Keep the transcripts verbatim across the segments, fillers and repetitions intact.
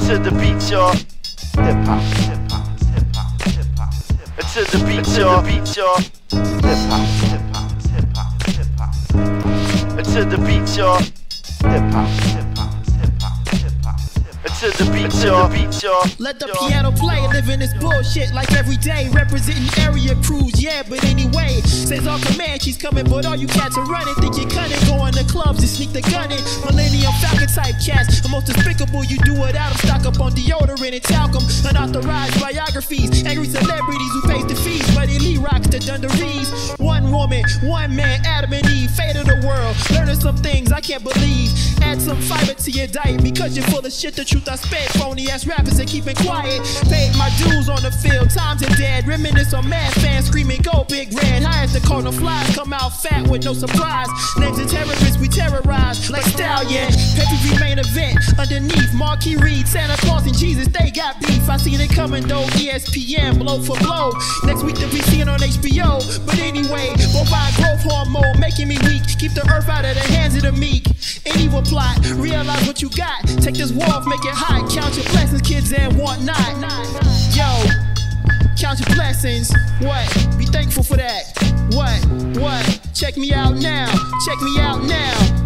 To the beat, y'all. Hip hop, hip hop, hip hop, hip hop, hip hop. To the beat, y'all. Beat, y'all. Hip hop, hip hop, hip hop, hip hop. To the beat, y'all. Hip hop, hip hop, hip hop, hip hop. To the beat, y'all. Beat, y'all. Let the piano play, living this bullshit like every day, representing area crews. Yeah, but anyway, says on command, she's coming, but all you cats are running. Think you're cunning, going to clubs and sneak the gun in. Millennium Falcon type cats, the most despicable. You do without them, stock up on deodorant and talcum. Unauthorized biographies, angry celebrities who pays the fees, but elite rocks the dungarees. One woman, one man, Adam and Eve, fate of the world. Learning some things I can't believe. Add some fiber to your diet because you're full of shit. The truth I spit, phony ass rappers and keeping quiet. Paid my dues on the field, times are dead. Reminisce on mad fans screaming, go big red. High as the corner flies, come out fat with no surprise. Names of terrorists we terrorize like Stallion. Pay-per-view main event underneath. Marquis Reed, Santa Claus and Jesus, they got beef. I seen it coming though. E S P N, blow for blow. Next week to be seen on H B O. But anyway, bovine growth hormone making me weak. Keep the earth out of the hands of the meek. An evil plot, realize what you got. Take this wolf, make it hot. Count your blessings, kids, and whatnot. Yo, count your blessings. What? Be thankful for that. What? What? Check me out now. Check me out now.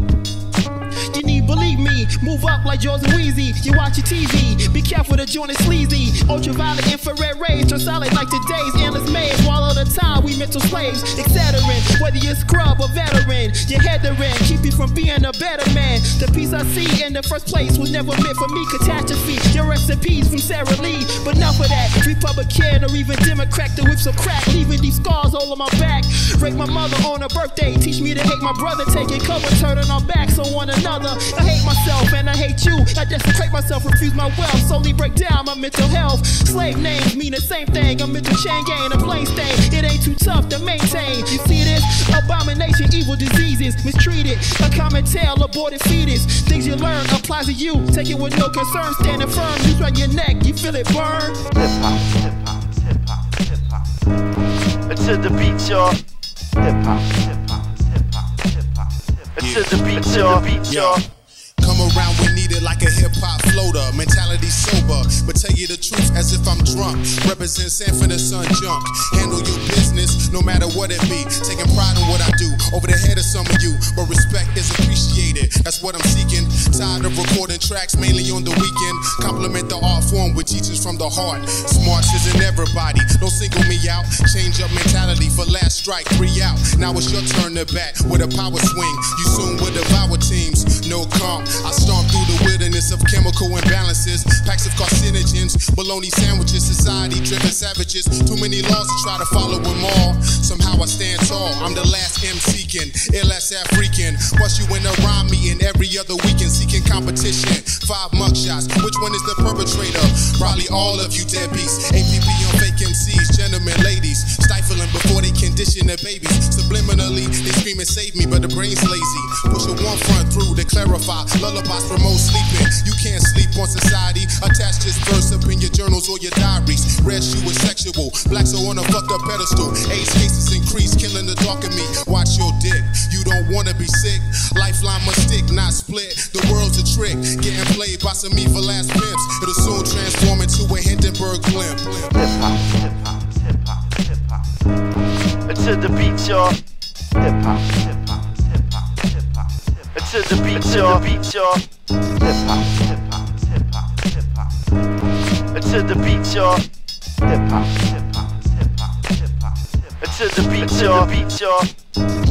You need believe me, move up like Jaws and Wheezy. You watch your T V, be careful the joint is sleazy. Ultraviolet infrared rays turn solid like today's endless maze. While all the time we mental slaves, etc. Whether you're scrub or veteran, you're heathering, keep you from being a better man. The peace I see in the first place was never meant for me. Catastrophe, your recipes from Sarah Lee. But enough of that, Republican or even Democrat, the whips of crack, leaving these scars all on my back. Rape my mother on her birthday, teach me to hate my brother, taking cover, turning our backs on one another. I hate myself and I hate you. I desecrate myself, refuse my wealth, slowly break down my mental health. Slave names mean the same thing. A mental chain gang, a plain stain. It ain't too tough to maintain. You see this? Abomination, evil diseases, mistreated. A common tale, aborted fetus. Things you learn applies to you. Take it with no concern, standing firm. You around your neck, you feel it burn. Hip hop, hip hop, hip hop, hip hop. To the beat, y'all. Hip hop, hip hop, hip hop, hip hop. To the beat, y'all. Beat, y'all. Come around when needed like a hip-hop floater. Mentality sober, but tell you the truth as if I'm drunk. Represent Sanford and Son junk. Handle your business no matter what it be. Taking pride in what I do over the head of some of you, but respect is appreciated. That's what I'm seeking. Tired of recording tracks mainly on the weekend. Compliment the art form with teachers from the heart. Smarts isn't everybody, don't single me out. Change up mentality for last strike, three out. Now it's your turn to bat with a power swing. You soon will devour teams, no comp. I stomp through the wilderness of chemical imbalances, packs of carcinogens, bologna sandwiches, society-driven savages. Too many laws to try to follow them all. Somehow I stand tall. I'm the last M seeking, ill as African. Plus you in a rhyme meeting every other weekend, seeking competition. Five mugshots. Which one is the perpetrator? Probably all of you deadbeats. A P B on fake M Cs, gentlemen, ladies, stifling before they condition their babies. Subliminally, they scream and save me, but the brain's lazy. Push a one front through to clarify. Lullabies promote sleeping. You can't sleep on society. Attach this verse up in your journals or your diaries. Red shoe is sexual. Blacks are on a fucked up pedestal. AIDS cases increase, killing the dark in me. Watch your dick. You don't wanna be sick. Lifeline must stick, not split. The world's a trick. Getting played by some evil ass pimps. It'll soon transform into a Hindenburg blimp. Hip hop, hip hop, hip hop, hip hop. To the beat, y'all. Hip hop, hip hop, hip hop, hip hop. To the beat, y'all. Beat, y'all. Hip hop, hip hop, hip hop, hip hop. To the beat, y'all. Hip hop, hip hop, hip hop, hip hop. To the beat, y'all. Beat, y'all.